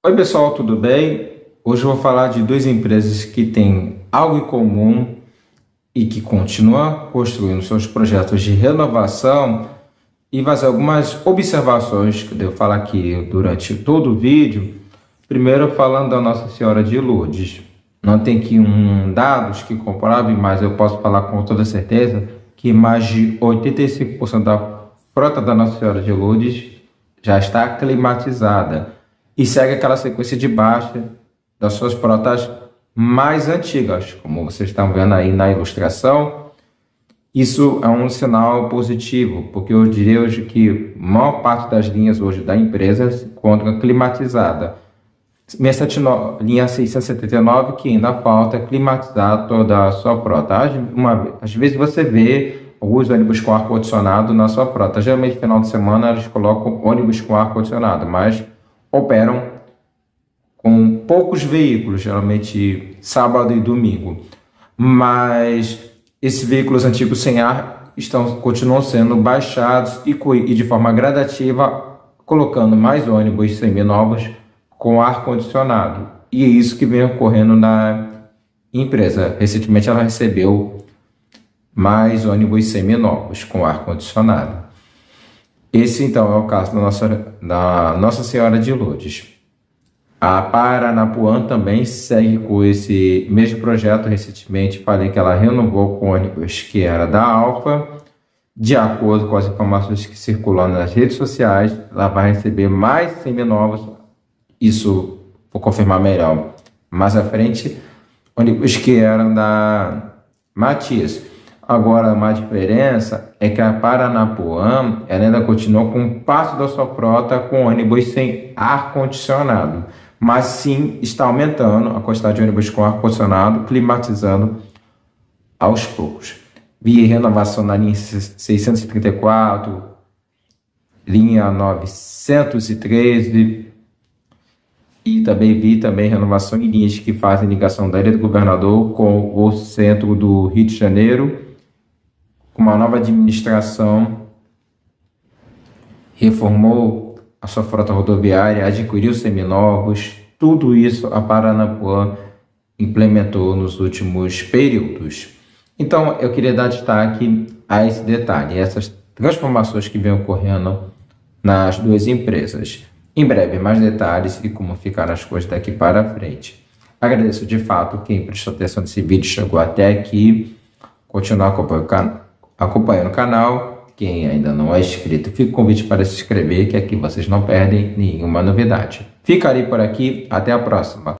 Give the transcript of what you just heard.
Oi pessoal, tudo bem? Hoje eu vou falar de duas empresas que têm algo em comum e que continuam construindo seus projetos de renovação e fazer algumas observações que eu devo falar aqui durante todo o vídeo. Primeiro falando da Nossa Senhora de Lourdes. Não tem aqui dados que comprovem, mas eu posso falar com toda certeza que mais de 85% da frota da Nossa Senhora de Lourdes já está climatizada e segue aquela sequência de baixa das suas frotas mais antigas, como vocês estão vendo aí na ilustração. Isso é um sinal positivo, porque eu diria hoje que a maior parte das linhas hoje da empresa se encontra climatizada. Linha 679, que ainda falta climatizar toda a sua frota. Às vezes você vê alguns ônibus com ar-condicionado na sua frota. Geralmente, no final de semana, eles colocam ônibus com ar-condicionado, mas operam com poucos veículos, geralmente sábado e domingo. Mas esses veículos antigos sem ar continuam sendo baixados e de forma gradativa, colocando mais ônibus seminovos com ar-condicionado. E é isso que vem ocorrendo na empresa. Recentemente ela recebeu mais ônibus seminovos com ar-condicionado. Esse então é o caso da Nossa Senhora de Lourdes. A Paranapuã também segue com esse mesmo projeto. Recentemente falei que ela renovou com ônibus que era da Alfa. De acordo com as informações que circulam nas redes sociais, ela vai receber mais seminovos. Isso vou confirmar melhor mais à frente. Ônibus que eram da Matias. Agora, uma diferença é que a Paranapuã ela ainda continua com parte da sua frota com ônibus sem ar-condicionado, mas sim está aumentando a quantidade de ônibus com ar-condicionado, climatizando aos poucos. Vi renovação na linha 634, linha 913, e também vi renovação em linhas que fazem ligação da Ilha do Governador com o centro do Rio de Janeiro. Uma nova administração reformou a sua frota rodoviária, adquiriu seminovos. Tudo isso a Paranapuã implementou nos últimos períodos. Então, eu queria dar destaque a esse detalhe, essas transformações que vêm ocorrendo nas duas empresas. Em breve, mais detalhes e como ficar as coisas daqui para frente. Agradeço de fato quem prestou atenção nesse vídeo, chegou até aqui. Continuar acompanhando o canal. Quem ainda não é inscrito, fica o convite para se inscrever, que aqui vocês não perdem nenhuma novidade. Ficarei por aqui, até a próxima.